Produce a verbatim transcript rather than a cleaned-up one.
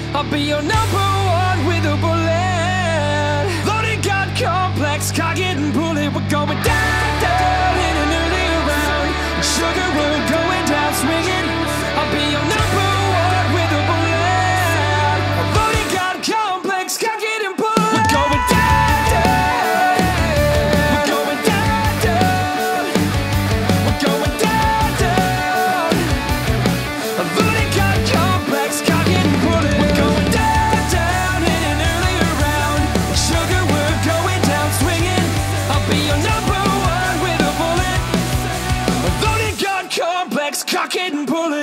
I'll be your number one with a bullet. Loaded gun complex, cock it and pull it. We're going down, down in an early round. Sugar, we're going down swinging. I'll be your number one with a bullet. Loaded gun complex, cock it and pull it. We're going down, down. We're going down, down. We're going down, down. Loaded gun complex, cock it and pull it. We're going down, down in an early round. Sugar, we're going down swinging. I'll be your number one with a bullet. Loaded gun complex, cock it and pull it.